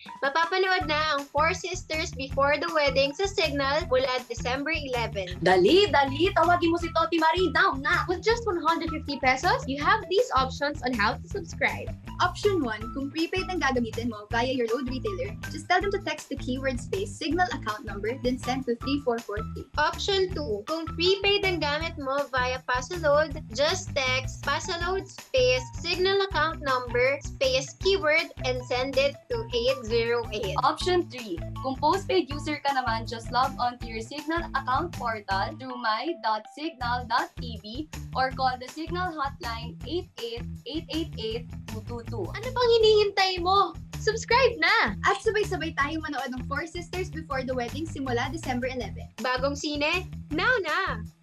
Mapapanood na ang Four Sisters Before the Wedding sa Signal mula December 11. Dali! Tawagin mo si Toti Marie now na! With just 150 pesos, you have these options on how to subscribe. Option 1, kung prepaid ang gagamitin mo via your load retailer, just tell them to text the keyword space Signal account number then send to 3443. Option 2, kung prepaid ang gamit mo via Pasaload, just text Pasaload space Signal account number space keyword and send it to 808. Option 3, kung postpaid user ka naman, just log on to your Signal account portal through my.signal.tv or call the Signal hotline 88-888-222. Ano pang hinihintay mo? Subscribe na! At sabay-sabay tayong manood ng Four Sisters Before the Wedding simula December 11. Bagong sine? Now na!